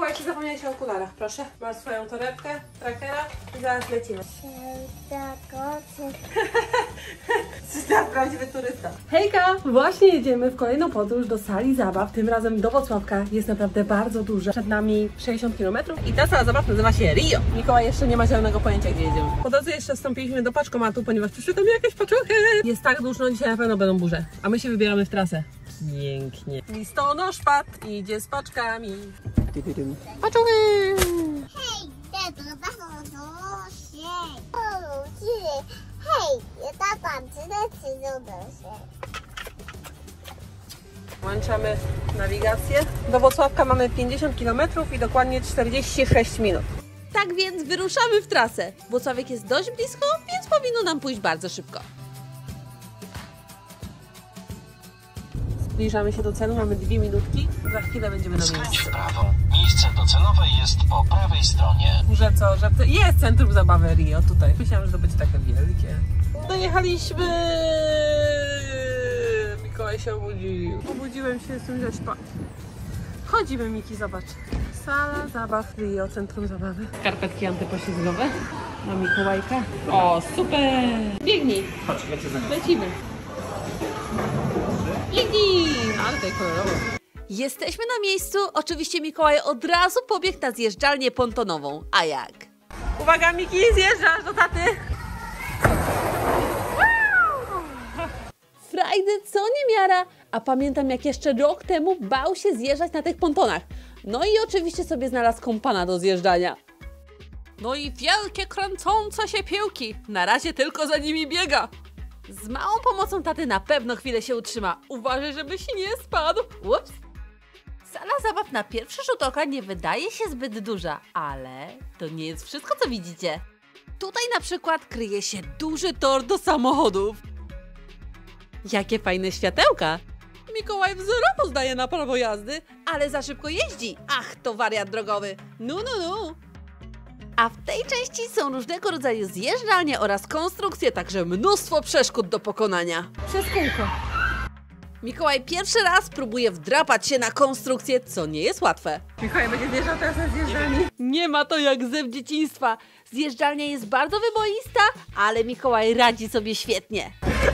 Mikołaj, czy zapomniałeś o okularach? Proszę. Masz swoją torebkę, trackera i zaraz lecimy. Ty prawdziwy turysta. Hejka! Właśnie jedziemy w kolejną podróż do sali zabaw, tym razem do Włocławka. Jest naprawdę bardzo duża. Przed nami 60 km i ta sala zabaw nazywa się Rio. Mikołaj jeszcze nie ma zielonego pojęcia, gdzie jedziemy. Po drodze jeszcze wstąpiliśmy do paczkomatu, ponieważ przyszły tam jakieś paczuchy. Jest tak duszno, dzisiaj na pewno będą burze. A my się wybieramy w trasę. Pięknie. Listonosz padł, idzie z paczkami. Paczuchy! Hej, tato, hej, tata, Włączamy nawigację. Do Włocławka mamy 50 km i dokładnie 46 minut. Tak więc wyruszamy w trasę. Włocławek jest dość blisko, więc powinno nam pójść bardzo szybko. Zbliżamy się do celu, mamy 2 minutki. Za chwilę będziemy na Skręć miejscu. w prawo. Miejsce docelowe jest po prawej stronie. Że co, że jest centrum zabawy Rio tutaj. Myślałam, że to będzie takie wielkie. Dojechaliśmy! Mikołaj się obudził. Obudziłem się, jestem źle spać. Chodzimy, Miki, zobacz. Sala zabaw Rio, centrum zabawy. Skarpetki antypoślizgowe na Mikołajka. O, super! Biegnij! Chodź, Lecimy. Biegnij! Ale tutaj kolorowo. Jesteśmy na miejscu. Oczywiście Mikołaj od razu pobiegł na zjeżdżalnię pontonową. A jak? Uwaga, Miki, zjeżdżasz do taty. Frajdy co niemiara. A pamiętam, jak jeszcze rok temu bał się zjeżdżać na tych pontonach. No i oczywiście sobie znalazł kompana do zjeżdżania. No i wielkie kręcące się piłki. Na razie tylko za nimi biega. Z małą pomocą taty na pewno chwilę się utrzyma. Uważaj, żebyś nie spadł. Ups. Sala zabaw na pierwszy rzut oka nie wydaje się zbyt duża, ale to nie jest wszystko, co widzicie. Tutaj na przykład kryje się duży tor do samochodów. Jakie fajne światełka! Mikołaj wzorowo zdaje na prawo jazdy, ale za szybko jeździ. Ach, to wariat drogowy. No. A w tej części są różnego rodzaju zjeżdżalnie oraz konstrukcje, także mnóstwo przeszkód do pokonania. Przez kółko. Mikołaj pierwszy raz próbuje wdrapać się na konstrukcję, co nie jest łatwe. Mikołaj będzie zjeżdżał teraz na zjeżdżalni. Nie ma to jak zew dzieciństwa. Zjeżdżalnia jest bardzo wyboista, ale Mikołaj radzi sobie świetnie.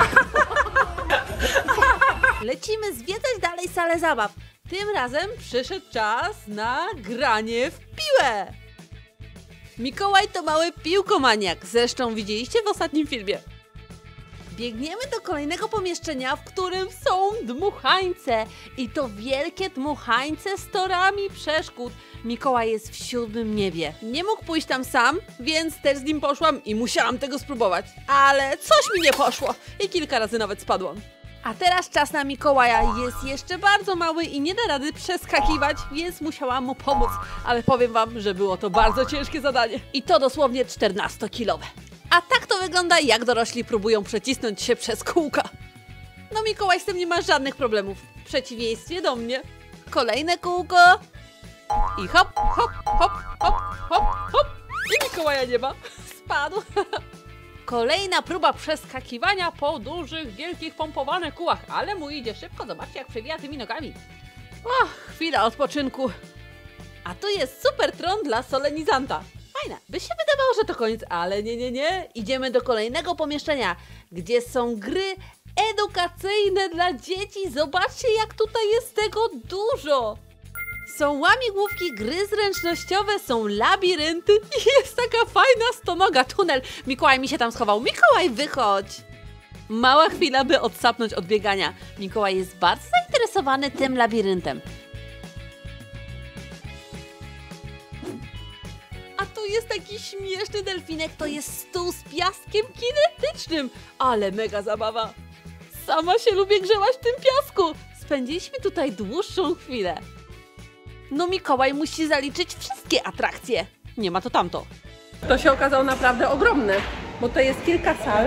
Lecimy zwiedzać dalej salę zabaw. Tym razem przyszedł czas na granie w piłę. Mikołaj to mały piłkomaniak, zresztą widzieliście w ostatnim filmie. Biegniemy do kolejnego pomieszczenia, w którym są dmuchańce. I to wielkie dmuchańce z torami przeszkód. Mikołaj jest w 7. niebie. Nie mógł pójść tam sam, więc też z nim poszłam i musiałam tego spróbować. Ale coś mi nie poszło i kilka razy nawet spadłam. A teraz czas na Mikołaja. Jest jeszcze bardzo mały i nie da rady przeskakiwać, więc musiałam mu pomóc. Ale powiem wam, że było to bardzo ciężkie zadanie. I to dosłownie 14-kilowe. A tak to wygląda, jak dorośli próbują przecisnąć się przez kółka. No Mikołaj z tym nie ma żadnych problemów. W przeciwieństwie do mnie. Kolejne kółko. I hop, hop, hop, hop, hop, hop. I Mikołaja nie ma. Spadł. Kolejna próba przeskakiwania po dużych, wielkich, pompowanych kółach. Ale mu idzie szybko. Zobaczcie, jak przewija tymi nogami. Chwila odpoczynku. A tu jest super tron dla solenizanta. Fajne. By się wydawało, że to koniec, ale nie. Idziemy do kolejnego pomieszczenia, gdzie są gry edukacyjne dla dzieci. Zobaczcie, jak tutaj jest tego dużo. Są łamigłówki, gry zręcznościowe, są labirynty i jest taka fajna stonoga, tunel. Mikołaj mi się tam schował. Mikołaj, wychodź! Mała chwila, by odsapnąć od biegania. Mikołaj jest bardzo zainteresowany tym labiryntem. A tu jest taki śmieszny delfinek, to jest stół z piaskiem kinetycznym. Ale mega zabawa. Sama się lubię grzebać w tym piasku. Spędziliśmy tutaj dłuższą chwilę. No Mikołaj musi zaliczyć wszystkie atrakcje. Nie ma to tamto. To się okazało naprawdę ogromne, bo to jest kilka sal.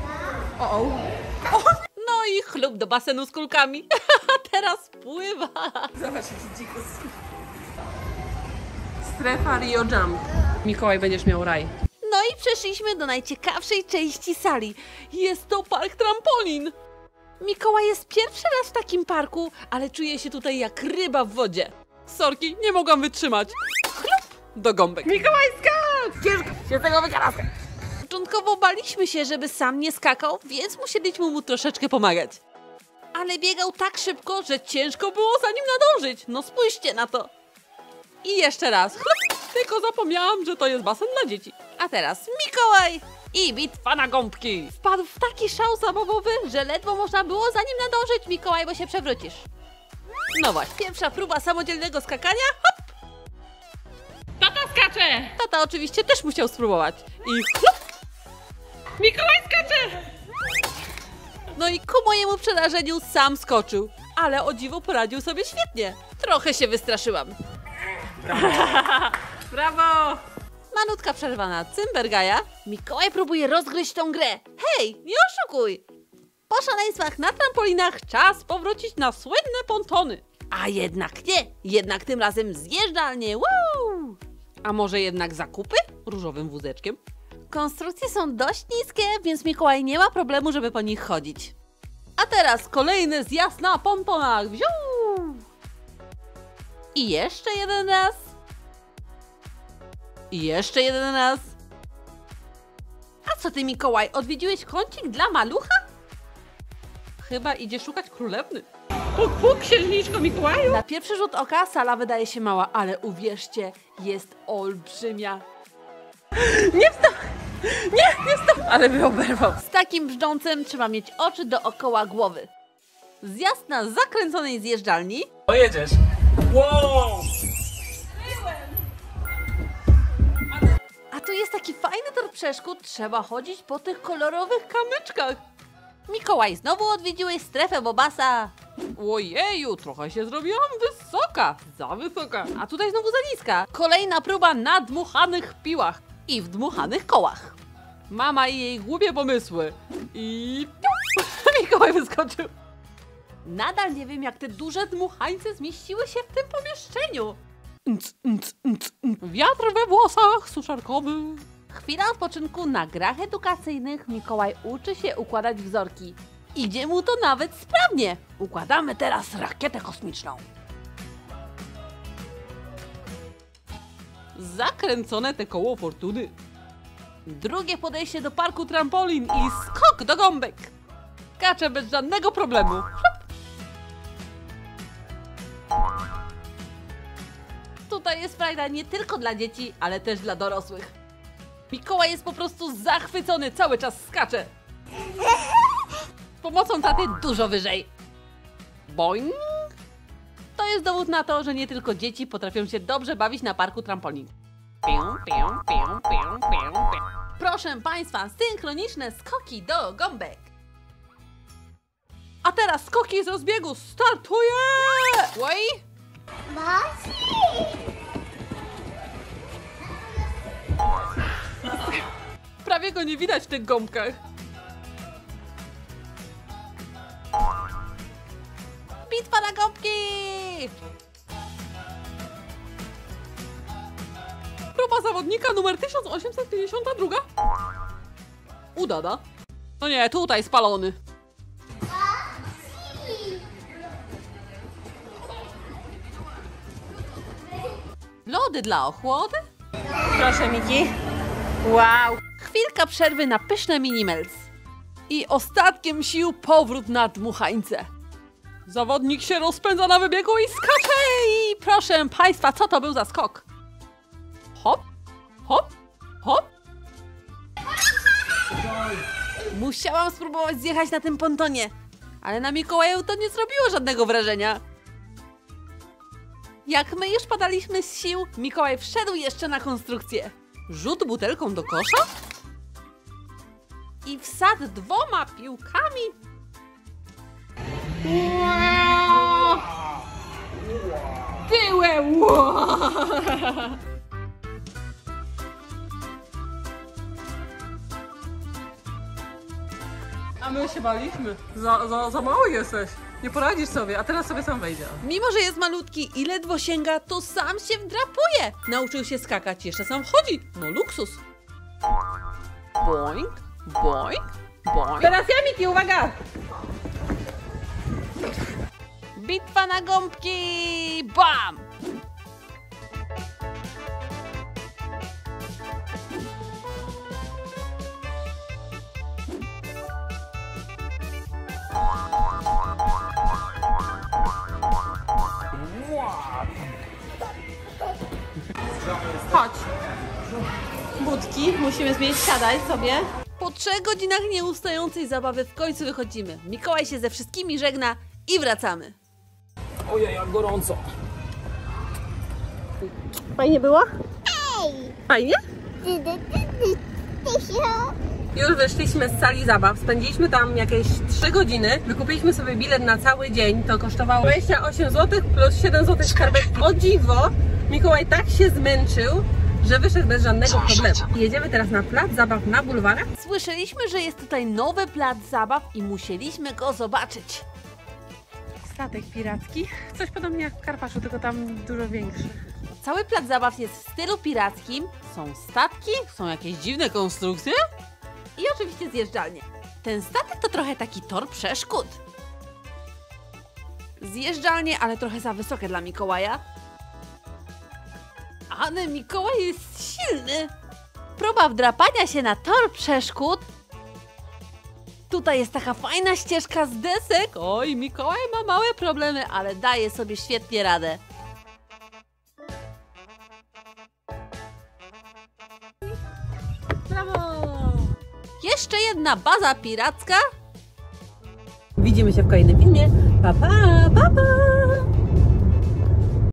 No i chlub do basenu z kulkami. Teraz pływa. Zobacz, jaki dzikus. Strefa Rio Jump. Mikołaj, będziesz miał raj. No i przeszliśmy do najciekawszej części sali. Jest to park trampolin. Mikołaj jest pierwszy raz w takim parku, ale czuje się tutaj jak ryba w wodzie. Sorki, nie mogłam wytrzymać. Chlup, do gąbek. Mikołajska! Ciężko się z tego wykaraskę. Początkowo baliśmy się, żeby sam nie skakał, więc musieliśmy mu troszeczkę pomagać. Ale biegał tak szybko, że ciężko było za nim nadążyć. No spójrzcie na to. I jeszcze raz. Chlup, tylko zapomniałam, że to jest basen dla dzieci. A teraz Mikołaj i bitwa na gąbki. Wpadł w taki szał zabawowy, że ledwo można było za nim nadążyć. Mikołaj, bo się przewrócisz. No właśnie, pierwsza próba samodzielnego skakania. Hop! Tata skacze! Tata oczywiście też musiał spróbować. I chlup! Mikołaj skacze! No i ku mojemu przerażeniu sam skoczył. Ale o dziwo poradził sobie świetnie. Trochę się wystraszyłam. Brawo! Malutka przerwa na Cymbergaja. Mikołaj próbuje rozgryźć tą grę. Hej, nie oszukuj! Po szaleństwach na trampolinach czas powrócić na słynne pontony. A jednak nie. Jednak tym razem zjeżdżalnie. Woo! A może jednak zakupy? Różowym wózeczkiem. Konstrukcje są dość niskie, więc Mikołaj nie ma problemu, żeby po nich chodzić. A teraz kolejny zjazd na pontonach. Wziu! I jeszcze jeden raz. I jeszcze jeden raz. A co ty, Mikołaj, odwiedziłeś kącik dla malucha? Chyba idzie szukać królewny. Puk, puk, księżniczko Mikołaju! Na pierwszy rzut oka sala wydaje się mała, ale uwierzcie, jest olbrzymia. Nie wstał! Nie wstał! Ale mnie oberwał. Z takim brzdącem trzeba mieć oczy dookoła głowy. Zjazd na zakręconej zjeżdżalni. Pojedziesz. Wow! A tu jest taki fajny tor przeszkód, trzeba chodzić po tych kolorowych kamyczkach. Mikołaj, znowu odwiedziłeś strefę Bobasa. Ojeju, trochę się zrobiłam wysoka, za wysoka. A tutaj znowu za niska. Kolejna próba na dmuchanych piłach i w dmuchanych kołach. Mama i jej głupie pomysły. I Mikołaj wyskoczył. Nadal nie wiem, jak te duże dmuchańce zmieściły się w tym pomieszczeniu. Wiatr we włosach suszarkowy. Chwila odpoczynku na grach edukacyjnych. Mikołaj uczy się układać wzorki. Idzie mu to nawet sprawnie. Układamy teraz rakietę kosmiczną. Zakręcone te koło fortuny. Drugie podejście do parku trampolin i skok do gąbek. Skacze bez żadnego problemu. Hop. Tutaj jest frajda nie tylko dla dzieci, ale też dla dorosłych. Mikołaj jest po prostu zachwycony, cały czas skacze. Z pomocą taty dużo wyżej. Boing! To jest dowód na to, że nie tylko dzieci potrafią się dobrze bawić na parku trampolin. Proszę Państwa, synchroniczne skoki do gąbek. A teraz skoki z rozbiegu. Startuje! Oj! Prawie go nie widać w tych gąbkach. Bitwa na gąbki! Próba zawodnika numer 1852. Udana. No nie, tutaj spalony. Lody dla ochłody? Proszę, Miki. Wow! Chwilka przerwy na pyszne minimels. I ostatkiem sił powrót na dmuchańce. Zawodnik się rozpędza na wybiegu i skacze! I proszę Państwa, co to był za skok? Hop, hop, hop. Musiałam spróbować zjechać na tym pontonie, ale na Mikołaju to nie zrobiło żadnego wrażenia. Jak my już padaliśmy z sił, Mikołaj wszedł jeszcze na konstrukcję. Rzut butelką do kosza i wsad 2 piłkami. Wow! Tyłem! Wow! A my się baliśmy. Za mały jesteś. Nie poradzisz sobie, a teraz sobie sam wejdzie. Mimo, że jest malutki i ledwo sięga, to sam się wdrapuje. Nauczył się skakać, jeszcze sam chodzi. No luksus. Boing, boing, boing. Teraz ja, Miki, uwaga! Bitwa na gąbki! Bam! Chodź. Budki, musimy zmienić, siadaj sobie. Po 3 godzinach nieustającej zabawy w końcu wychodzimy. Mikołaj się ze wszystkimi żegna i wracamy. Ojej, jak gorąco. Fajnie było? Hej! Fajnie? Tysio! Już wyszliśmy z sali zabaw, spędziliśmy tam jakieś 3 godziny. Wykupiliśmy sobie bilet na cały dzień, to kosztowało 28 zł plus 7 zł skarpetki. O dziwo, Mikołaj tak się zmęczył, że wyszedł bez żadnego problemu. Jedziemy teraz na plac zabaw na bulwarach. Słyszeliśmy, że jest tutaj nowy plac zabaw i musieliśmy go zobaczyć. Statek piracki, coś podobnie jak w Karpaszu, tylko tam dużo większy. Cały plac zabaw jest w stylu pirackim. Są statki, są jakieś dziwne konstrukcje i oczywiście zjeżdżalnie. Ten statek to trochę taki tor przeszkód. Zjeżdżalnie, ale trochę za wysokie dla Mikołaja. Ale Mikołaj jest silny. Próba wdrapania się na tor przeszkód. Tutaj jest taka fajna ścieżka z desek. Oj, Mikołaj ma małe problemy, ale daje sobie świetnie radę. Brawo! Jeszcze jedna baza piracka. Widzimy się w kolejnym filmie. Pa, pa, pa, pa!